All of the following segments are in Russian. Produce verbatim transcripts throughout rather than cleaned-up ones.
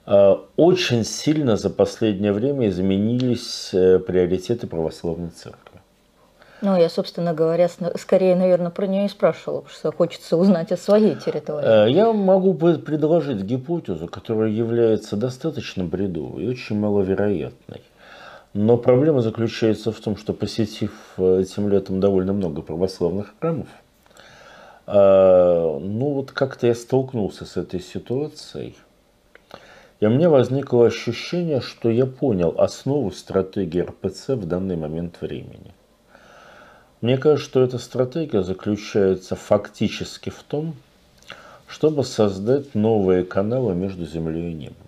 Очень сильно за последнее время изменились приоритеты православной церкви. Ну, я, собственно говоря, скорее, наверное, про нее и спрашивала, потому что хочется узнать о своей территории. Я могу предложить гипотезу, которая является достаточно бредовой и очень маловероятной. Но проблема заключается в том, что, посетив этим летом довольно много православных храмов, ну вот как-то я столкнулся с этой ситуацией, и у меня возникло ощущение, что я понял основу стратегии эр пэ цэ в данный момент времени. Мне кажется, что эта стратегия заключается фактически в том, чтобы создать новые каналы между землей и небом.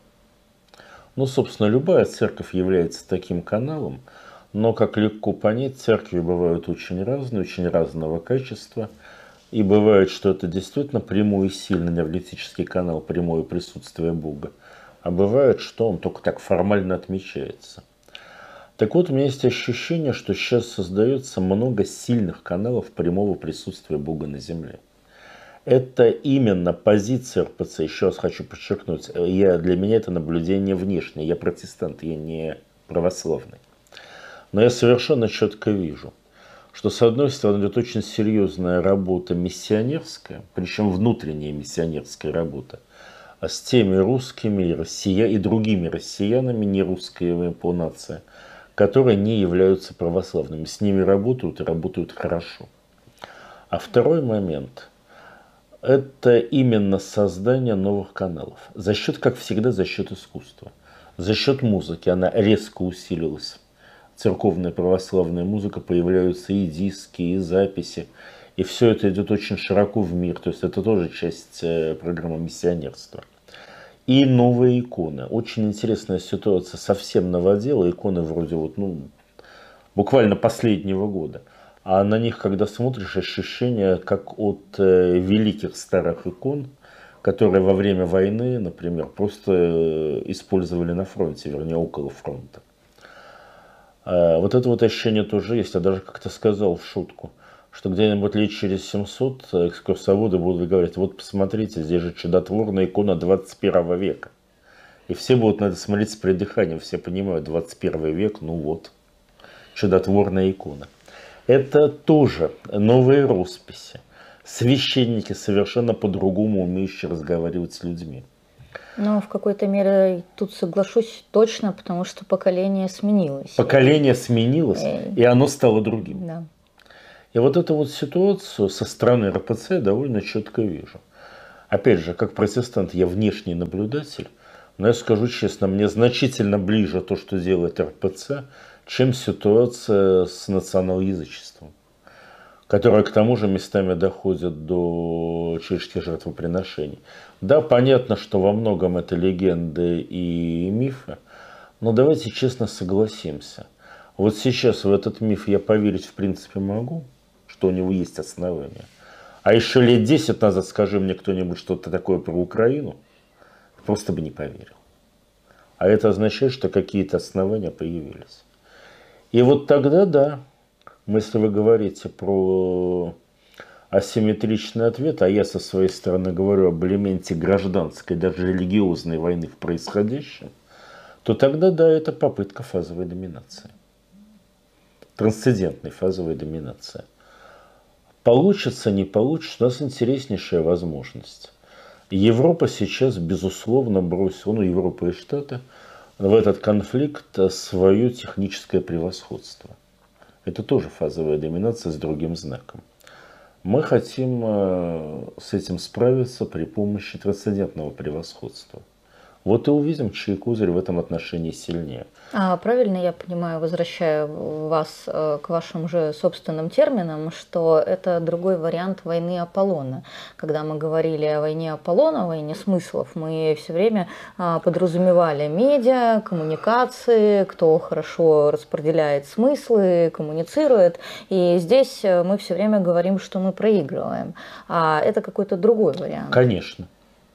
Ну, собственно, любая церковь является таким каналом, но, как легко понять, церкви бывают очень разные, очень разного качества. И бывает, что это действительно прямой и сильный энергетический канал, прямое присутствие Бога. А бывает, что он только так формально отмечается. Так вот, у меня есть ощущение, что сейчас создается много сильных каналов прямого присутствия Бога на земле. Это именно позиция эр пэ цэ, еще раз хочу подчеркнуть, я, для меня это наблюдение внешнее, я протестант, я не православный. Но я совершенно четко вижу, что с одной стороны идет очень серьезная работа миссионерская, причем внутренняя миссионерская работа, а с теми русскими и, россия... и другими россиянами, не русские по нации, которые не являются православными. С ними работают и работают хорошо. А второй момент – это именно создание новых каналов. За счет, как всегда, за счет искусства. За счет музыки она резко усилилась. Церковная православная музыка, появляются и диски, и записи. И все это идет очень широко в мир. То есть это тоже часть программы миссионерства. И новые иконы. Очень интересная ситуация. Совсем новодела. Иконы вроде вот, ну, буквально последнего года. А на них, когда смотришь, ощущение как от э, великих старых икон, которые во время войны, например, просто э, использовали на фронте, вернее, около фронта. Э, вот это вот ощущение тоже есть. Я даже как-то сказал в шутку, что где-нибудь лет через семьсот экскурсоводы будут говорить: вот посмотрите, здесь же чудотворная икона двадцать первого века. И все будут на это смотреть с придыханием, все понимают, двадцать первый век, ну вот, чудотворная икона. Это тоже новые росписи. Священники совершенно по-другому умеющие разговаривать с людьми. Ну, в какой-то мере тут соглашусь точно, потому что поколение сменилось. Поколение сменилось, и, и оно стало другим. Да. И вот эту вот ситуацию со стороны эр пэ цэ я довольно четко вижу. Опять же, как протестант, я внешний наблюдатель, но я скажу честно, мне значительно ближе то, что делает эр пэ цэ, чем ситуация с националязычеством, которая к тому же местами доходит до чешских жертвоприношений. Да, понятно, что во многом это легенды и мифы, но давайте честно согласимся. Вот сейчас в этот миф я поверить в принципе могу, что у него есть основания. А еще лет десять назад скажи мне кто-нибудь что-то такое про Украину, просто бы не поверил. А это означает, что какие-то основания появились. И вот тогда, да, если вы говорите про асимметричный ответ, а я со своей стороны говорю об элементе гражданской, даже религиозной войны в происходящем, то тогда, да, это попытка фазовой доминации. Трансцендентной фазовой доминации. Получится, не получится, у нас интереснейшая возможность. Европа сейчас, безусловно, бросила, ну, Европа и Штаты, в этот конфликт свое техническое превосходство. Это тоже фазовая доминация с другим знаком. Мы хотим с этим справиться при помощи трансцендентного превосходства. Вот и увидим, чей козырь в этом отношении сильнее. А правильно я понимаю, возвращая вас к вашим же собственным терминам, что это другой вариант войны Аполлона. Когда мы говорили о войне Аполлона, войне смыслов, мы все время подразумевали медиа, коммуникации, кто хорошо распределяет смыслы, коммуницирует. И здесь мы все время говорим, что мы проигрываем. А это какой-то другой вариант. Конечно.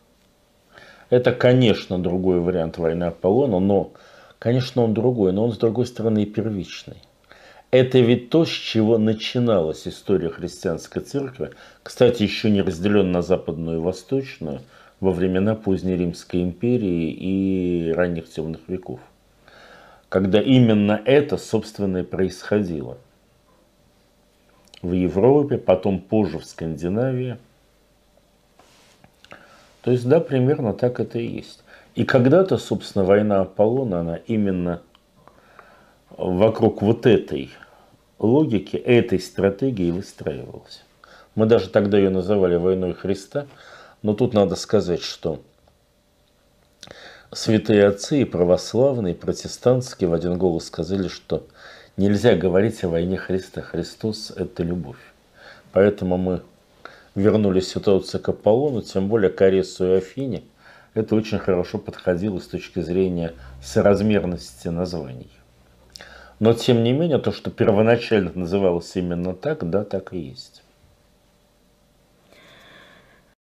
Это, конечно, другой вариант войны Аполлона, но, конечно, он другой, но он, с другой стороны, и первичный. Это ведь то, с чего начиналась история христианской церкви, кстати, еще не разделен на западную и восточную, во времена поздней Римской империи и ранних темных веков, когда именно это, собственно, и происходило в Европе, потом позже в Скандинавии. То есть, да, примерно так это и есть. И когда-то, собственно, война Аполлона, она именно вокруг вот этой логики, этой стратегии выстраивалась. Мы даже тогда ее называли войной Христа, но тут надо сказать, что святые отцы и православные, и протестантские в один голос сказали, что нельзя говорить о войне Христа. Христос – это любовь. Поэтому мы вернули ситуацию к Аполлону, тем более к Аресу и Афине. Это очень хорошо подходило с точки зрения соразмерности названий. Но тем не менее, то, что первоначально называлось именно так, да, так и есть.